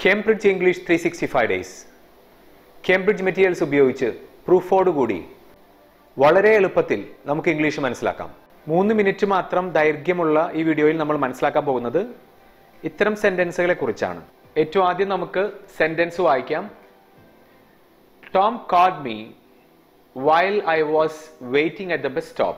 Cambridge English 365 days Cambridge materials ഉപയോഗിച്ച് പ്രൂഫോടുകൂടി വളരെ എളുപ്പത്തിൽ നമുക്ക് ഇംഗ്ലീഷ് മനസ്സിലാക്കാം. 3 മിനിറ്റ് മാത്രം ദൈർഘ്യമുള്ള ഈ വീഡിയോയിൽ നമ്മൾ മനസ്സിലാക്കാൻ പോകുന്നത് ഇത്തരം സെന്റൻസുകളെ കുറിച്ചാണ്. ഏറ്റവും ആദ്യം നമുക്ക് സെന്റൻസ് വായിക്കാം. Tom called me while I was waiting at the bus stop.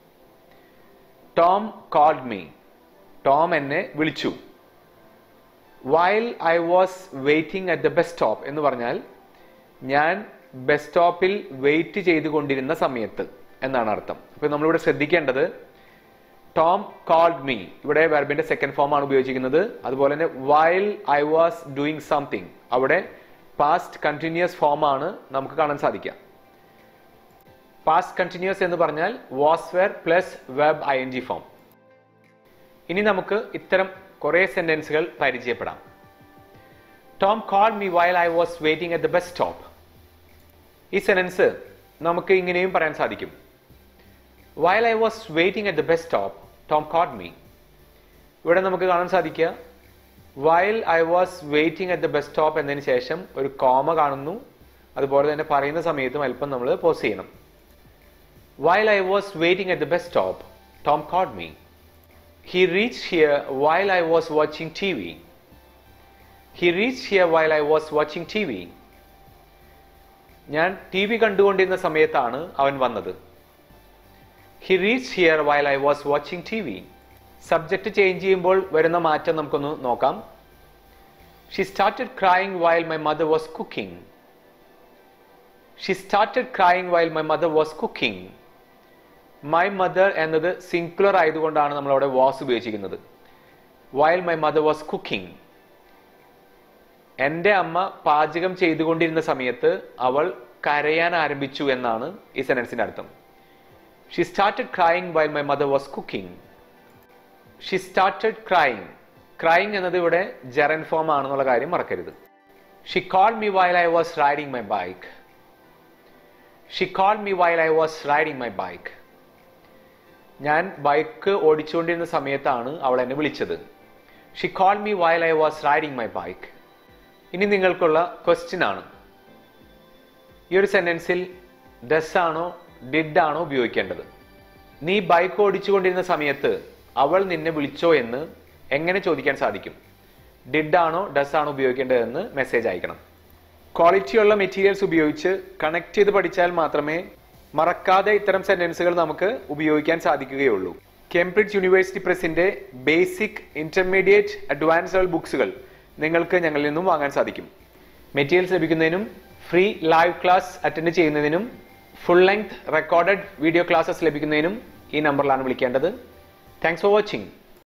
Tom called me. Tom എന്നെ വിളിച്ചു. While I was waiting at the bus stop എന്ന് പറഞ്ഞാൽ ഞാൻ ബസ് സ്റ്റോപ്പിൽ വെയിറ്റ് ചെയ്തുകൊണ്ടിരുന്ന സമയത്ത് എന്നാണ് അർത്ഥം. അപ്പോൾ നമ്മളിവിടെ ശ്രദ്ധിക്കേണ്ടത് ടോം കോൾഡ് മീ, ഇവിടെ വെർബിന്റെ സെക്കൻഡ് ഫോം ആണ് ഉപയോഗിച്ചിരിക്കുന്നത്. അതുപോലെ തന്നെ while I was doing something, അവിടെ പാസ്റ്റ് കണ്ടിന്യൂസ് ഫോം ആണ് നമുക്ക് കാണാൻ സാധിക്കുക. പാസ്റ്റ് കണ്ടിന്യൂസ് എന്ന് പറഞ്ഞാൽ was were plus verb ing form. ഇനി നമുക്ക് ഇത്തരം കുറേ സെന്റൻസുകൾ പരിചയപ്പെടാം. Tom called me while I was waiting at the bus stop. ഈ സെന്റൻസ് നമുക്ക് ഇങ്ങനെയും പറയാൻ സാധിക്കും. While I was waiting at the bus stop Tom called me. ഇവിടെ നമുക്ക് കാണാൻ സാധിക്കുക while I was waiting at the bus stop എന്നതിന് ശേഷം ഒരു കോമ കാണുന്നു. അതുപോലെ തന്നെ പറയുന്ന സമയത്തും അല്പം നമ്മൾ പോസ് ചെയ്യണം. While I was waiting at the bus stop Tom called me. He reached here while I was watching TV. He reached here while I was watching TV. ഞാൻ ടി വി കണ്ടുകൊണ്ടിരുന്ന സമയത്താണ് അവൻ വന്നത്. He reached here while I was watching TV. Subject change ചെയ്യുമ്പോൾ വരുന്ന മാറ്റം നമുക്കൊന്ന് നോക്കാം. She started crying while my mother was cooking. She started crying while my mother was cooking. My mother എന്നത് സിംഗുലർ ആയതുകൊണ്ടാണ് നമ്മൾ അവിടെ വാസ് ഉപയോഗിച്ചിരിക്കുന്നത്. While my mother was cooking, എൻ്റെ അമ്മ പാചകം ചെയ്തുകൊണ്ടിരുന്ന സമയത്ത് അവൾ കരയാൻ ആരംഭിച്ചു എന്നാണ് ഈ സെന്റൻസിന്റെ അർത്ഥം. She started crying while my mother was cooking. She started crying. Crying എന്നത് ഇവിടെ ജെറൻ ഫോം ആണെന്നുള്ള കാര്യം മറക്കരുത്. She called me while I was riding my bike. She called me while I was riding my bike. ഞാൻ bike ഓടിച്ചുകൊണ്ടിരുന്ന സമയത്താണ് അവൾ എന്നെ വിളിച്ചത്. She called me while I was riding my bike. ഇനി നിങ്ങൾക്കുള്ള ക്വസ്റ്റ്യൻ ആണ്, ഈ ഒരു സെന്റൻസിൽ ഡസ് ആണോ ഡിഡ് ആണോ ഉപയോഗിക്കേണ്ടത്? നീ ബൈക്ക് ഓടിച്ചുകൊണ്ടിരുന്ന സമയത്ത് അവൾ നിന്നെ വിളിച്ചോ എന്ന് എങ്ങനെ ചോദിക്കാൻ സാധിക്കും? ഡിഡ് ആണോ ഡസ് ആണോ ഉപയോഗിക്കേണ്ടതെന്ന് മെസ്സേജ് അയക്കണം. ക്വാളിറ്റിയുള്ള മെറ്റീരിയൽസ് ഉപയോഗിച്ച് കണക്ട് ചെയ്ത് പഠിച്ചാൽ മാത്രമേ മറക്കാതെ ഇത്തരം സെന്റൻസുകൾ നമുക്ക് ഉപയോഗിക്കാൻ സാധിക്കുകയുള്ളൂ. കേംബ്രിഡ്ജ് യൂണിവേഴ്സിറ്റി പ്രസിന്റെ ബേസിക്, ഇന്റർമീഡിയറ്റ്, അഡ്വാൻസ് ലെവൽ ബുക്സുകൾ നിങ്ങൾക്ക് ഞങ്ങളിൽ നിന്നും വാങ്ങാൻ സാധിക്കും. മെറ്റീരിയൽസ് ലഭിക്കുന്നതിനും ഫ്രീ ലൈവ് ക്ലാസ് അറ്റൻഡ് ചെയ്യുന്നതിനും full length recorded video classes ലഭിക്കുന്നതിനും ഈ നമ്പറിലാണ് വിളിക്കേണ്ടത്. Thanks for watching.